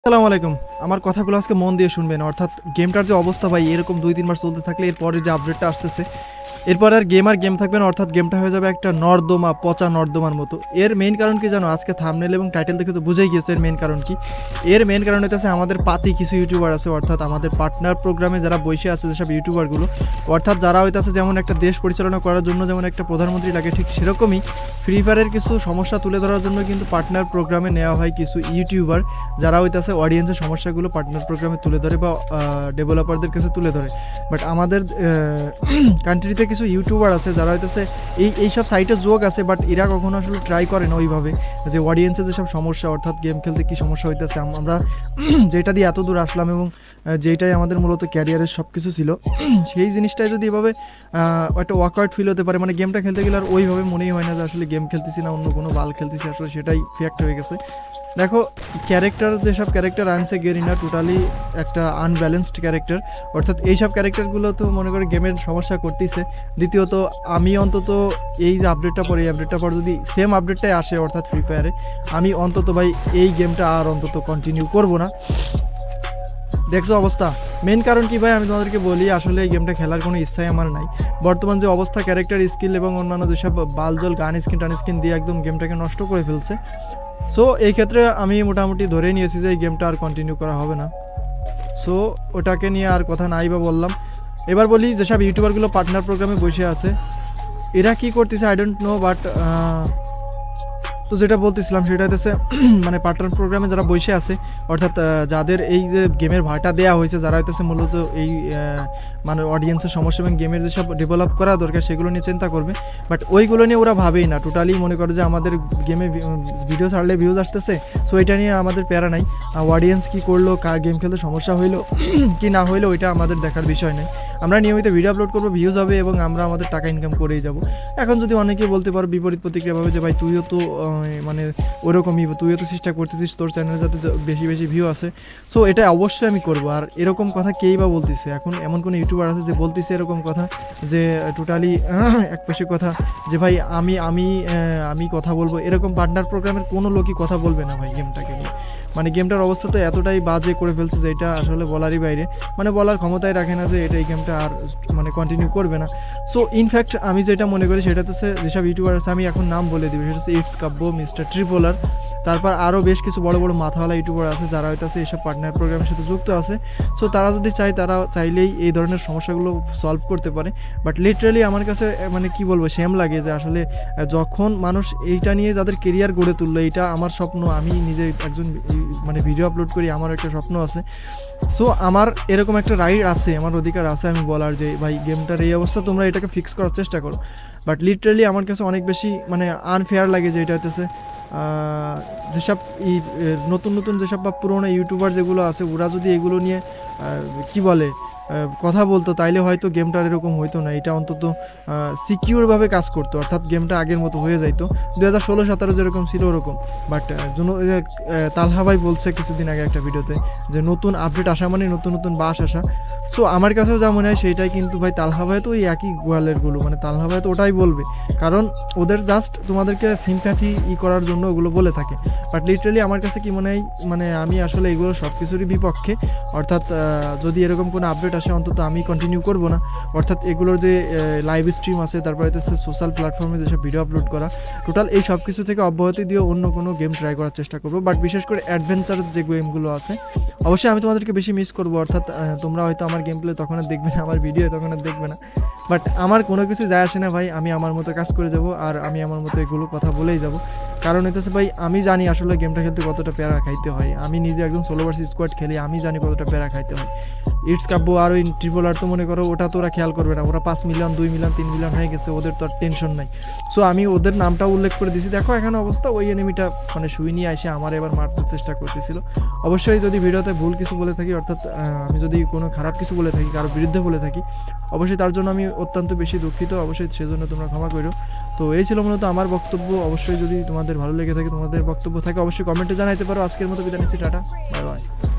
আসসালামু আলাইকুম। আমার কথাগুলো আজকে মন দিয়ে শুনবেন। অর্থাৎ গেমটার যে অবস্থা ভাই এরকম ২-৩ মাস চলতে থাকলে এরপরে যে আপডেটটা আসতেছে, এরপর আর গেম থাকবে না। অর্থাৎ গেমটা হয়ে যাবে একটা নর্দমা, পচা নর্দমার মতো। এর মেইন কারণ কি জানো? আজকে থাম্বনেল এবং টাইটেল দেখে তো বুঝেই গিয়েছো এর মেইন কারণ কি। এর মেইন কারণ হইতেছে আমাদের পাতি কিছু ইউটিউবার আছে, অর্থাৎ আমাদের পার্টনার প্রোগ্রামে যারা বসে আছে যেসব ইউটিউবারগুলো, অর্থাৎ যারা হইতেছে যেমন একটা দেশ পরিচালনা করার জন্য যেমন একটা প্রধানমন্ত্রী লাগে, ঠিক সেরকমই ফ্রি ফায়ারের কিছু সমস্যা তুলে ধরার জন্য কিন্তু পার্টনার প্রোগ্রামে নেওয়া হয় কিছু ইউটিউবার, যারা হইতেছে অডিয়েন্সের সমস্যাগুলো পার্টনার প্রোগ্রামে তুলে ধরে বা ডেভেলপারদের কাছে তুলে ধরে। বাট আমাদের কান্ট্রিতে কিছু ইউটিউবার আছে যারা হইতেছে এইসব সাইটে যোগ আছে, বাট এরা কখনো আসলে ট্রাই করে না ওইভাবে যে অডিয়েন্সের যেসব সমস্যা, অর্থাৎ গেম খেলতে কী সমস্যা হইতেছে, আমরা যেটা দিয়ে এত দূর আসলাম এবং যেটাই আমাদের মূলত ক্যারিয়ারের সব কিছু ছিল, সেই জিনিসটাই যদি এভাবে একটা ওয়ার্কআউট ফিল হতে পারে, মানে গেমটা খেলতে গেলে আর ওইভাবে মনেই হয় না যে আসলে গেম খেলতেছি না অন্য কোনো বাল খেলতেছি, আসলে সেটাই ফ্যাক্ট হয়ে গেছে। দেখো ক্যারেক্টার, যেসব ক্যারেক্টার আনছে গেরিনা টোটালি একটা আনব্যালেন্সড ক্যারেক্টার, অর্থাৎ এইসব ক্যারেক্টারগুলো তো মনে করে গেমের সমস্যা করতেছে। দ্বিতীয়ত আমি অন্তত এই যে আপডেটটা পরে, এই আপডেটটা পর যদি সেম আপডেটটাই আসে অর্থাৎ ফ্রি ফায়ারে, আমি অন্তত ভাই এই গেমটা আর অন্তত কন্টিনিউ করব না। দেখছো অবস্থা, মেন কারণ কি ভাই আমি তোমাদেরকে বলি, আসলে এই গেমটা খেলার কোনো ইচ্ছাই আমার নাই। বর্তমান যে অবস্থা, ক্যারেক্টার স্কিল এবং অন্যান্য যেসব বালজল গান স্কিন টান স্কিন দিয়ে একদম গেমটাকে নষ্ট করে ফেলছে। সো এই ক্ষেত্রে আমি মোটামুটি ধরে নিয়েছি যে এই গেমটা আর কন্টিনিউ করা হবে না। সো ওটাকে নিয়ে আর কথা নাই বা বললাম। এবার বলি যেসব ইউটিউবারগুলো পার্টনার প্রোগ্রামে বসে আছে, এরা কি করতেছে আই ডোন্ট নো, বাট তো যেটা বলতেছিলাম সেটা হচ্ছে মানে পার্টনার প্রোগ্রামে যারা বসে আছে, অর্থাৎ যাদের এই যে গেমের ভাড়াটা দেওয়া হয়েছে, যারা হইতেছে মূলত এই মানে অডিয়েন্সের সমস্যা এবং গেমের যেসব ডেভেলপ করা দরকার সেগুলো নিয়ে চিন্তা করবে, বাট ওইগুলো নিয়ে ওরা ভাবেই না। টোটালি মনে করে যে আমাদের গেমে ভিডিও ছাড়লে ভিউজ আসতেছে, সো এটা নিয়ে আমাদের প্যারা নাই। অডিয়েন্স কী করলো, কার গেম খেলতে সমস্যা হইলো কি না হইলো, ওইটা আমাদের দেখার বিষয় নেই। আমরা নিয়মিত ভিডিও আপলোড করবো, ভিউজ হবে এবং আমরা আমাদের টাকা ইনকাম করেই যাব। এখন যদি অনেকেই বলতে পারো বিপরীত প্রতিক্রিয়া ভাবে যে ভাই তুইও তো মানে ওরকমই, তুইও তো চেষ্টা করতেছিস তোর চ্যানেলে যাতে বেশি বেশি ভিউ আসে, সো এটা অবশ্যই আমি করবো। আর এরকম কথা কেই বা বলতেছে? এখন এমন কোনো ইউটিউবার আছে যে বলতেছে এরকম কথা, যে টোটালি একপাশে কথা যে ভাই আমি আমি আমি কথা বলবো, এরকম পার্টনার প্রোগ্রামের কোনো লোকই কথা বলবে না ভাই গেমটাকে নিয়ে। মানে গেমটার অবস্থা তো এতটাই বাজে করে ফেলছে যে এটা আসলে বলারই বাইরে, মানে বলার ক্ষমতাই রাখে না যে এটা এই গেমটা আর মানে কন্টিনিউ করবে না। সো ইনফ্যাক্ট আমি যেটা মনে করি সেটা হচ্ছে যেসব ইউটিউবার আছে, আমি এখন নাম বলে দিব, সেটা হচ্ছে ইটস কাব্য, মিস্টার ট্রিপোলার, তারপর আরও বেশ কিছু বড় বড় মাথাওয়ালা ইউটিউবার আছে যারা হইতেছে এইসব পার্টনার প্রোগ্রামের সাথে যুক্ত আছে। সো তারা যদি চায়, তারা চাইলেই এই ধরনের সমস্যাগুলো সলভ করতে পারে। বাট লিটারালি আমার কাছে মানে কি বলবো, সেম লাগে যে আসলে যখন মানুষ এইটা নিয়ে যাদের কেরিয়ার গড়ে তুললো, এইটা আমার স্বপ্ন, আমি নিজে একজন মানে ভিডিও আপলোড করি, আমার একটা স্বপ্ন আছে। সো আমার এরকম একটা রাইট আছে, আমার অধিকার আছে আমি বলার যে ভাই গেমটার এই অবস্থা, তোমরা এটাকে ফিক্স করার চেষ্টা করো। বাট লিটারালি আমার কাছে অনেক বেশি মানে আনফেয়ার লাগে যে এটা হইতেছে যেসব এই নতুন নতুন যেসব বা পুরোনো ইউটিউবার যেগুলো আছে, ওরা যদি এগুলো নিয়ে কি বলে কথা বলতো, তাইলে হয়তো গেমটার এরকম হইতো না। এটা অন্তত সিকিউরভাবে কাজ করতো, অর্থাৎ গেমটা আগের মতো হয়ে যাইতো 2016-17 যেরকম ছিল ওরকম। বাট তালহা ভাই বলছে কিছুদিন আগে একটা ভিডিওতে যে নতুন আপডেট আসা মানে নতুন নতুন বাস আসা। সো আমার কাছেও যা মনে হয় সেইটাই, কিন্তু ভাই তালহা ভাই তো ওই একই গোয়ালেরগুলো, মানে তালহা ভাই তো ওটাই বলবে, কারণ ওদের জাস্ট তোমাদেরকে সিম্প্যাথি করার জন্য ওগুলো বলে থাকে। বাট লিটারালি আমার কাছে কি মনে হয়, মানে আমি আসলে এগুলো সব কিছুরই বিপক্ষে। অর্থাৎ যদি এরকম কোনো আপডেট আসে অন্তত আমি কন্টিনিউ করব না। অর্থাৎ এগুলোর যে লাইভ স্ট্রিম আছে, তারপরে হচ্ছে সোশ্যাল প্ল্যাটফর্মে যেসব ভিডিও আপলোড করা, টোটাল এই সব কিছু থেকে অব্যাহতি দিয়ে অন্য কোনো গেম ট্রাই করার চেষ্টা করবো। বাট বিশেষ করে অ্যাডভেঞ্চারের যে গেমগুলো আছে, অবশ্যই আমি তোমাদেরকে বেশি মিস করবো। অর্থাৎ তোমরা হয়তো আমার গেম প্লে তখন আর দেখবে না, আমার ভিডিও তখন আর দেখবে না, বাট আমার কোনো কিছু যায় আসে না ভাই, আমি আমার মতো কাজ করে যাব আর আমি আমার মতো এগুলো কথা বলেই যাব। কারণ হইতেছে ভাই আমি জানি আসলে গেমটা খেলতে কতটা প্যারা খাইতে হয়, আমি নিজে একদম সোলো ভার্সেস স্কোয়াড খেলি, আমি জানি কতটা প্যারা খাইতে হয়। ইটস কাব্য আর ওই ট্রিপোলার তো মনে করো ওটা তো ওরা খেয়াল করবে না, ওরা 5 মিলিয়ন 2 মিলিয়ন 3 মিলিয়ন হয়ে গেছে, ওদের তো আর টেনশন নাই। সো আমি ওদের নামটা উল্লেখ করে দিয়েছি, দেখো এখানে অবস্থা, ওই এনিমিটা মানে শুই নিয়ে এসে আমার এবার মারতে চেষ্টা করতেছিল। অবশ্যই যদি ভিডিওতে ভুল কিছু বলে থাকি, অর্থাৎ আমি যদি কোনো খারাপ কিছু বলে থাকি, কারোর বিরুদ্ধে বলে থাকি, অবশ্যই তার জন্য আমি অত্যন্ত বেশি দুঃখিত, অবশ্যই সেজন্য তোমরা ক্ষমা করো। তো এই ছিল মূলত আমার বক্তব্য। অবশ্যই যদি তোমাদের ভালো লেগে থাকে, তোমাদের বক্তব্য থাকে, অবশ্যই কমেন্টে জানাইতে পারো। আজকের মতো বিদায় নিচ্ছি, টাটা, বাই বাই।